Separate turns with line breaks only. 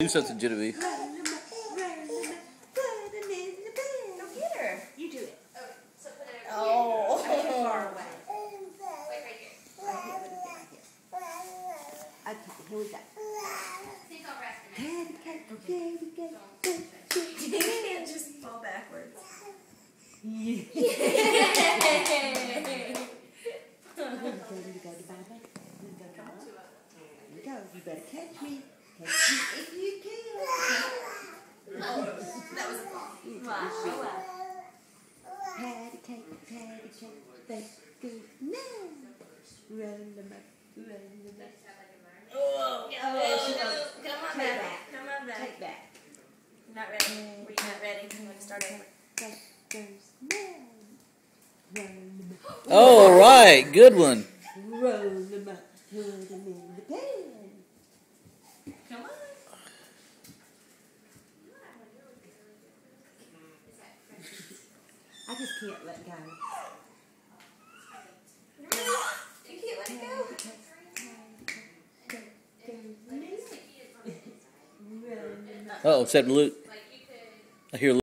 Do something, Genevievie.
Go get her. You do it. Oh. Far away. Okay, here we go. You can't just fall backwards. Yeah. You better catch me. Catch me if you can. Oh, that was a fall. Wow. Patty cake, that's good. No. Run them up. Oh, come on back. Come on back. Take back. Not ready. We're not ready. I'm going to start over.
Oh, all right. Good one.
Roll them up. Put them in the pan. Come on. I just can't let go. You can't let go.
Uh-oh, said Luke. I hear Luke.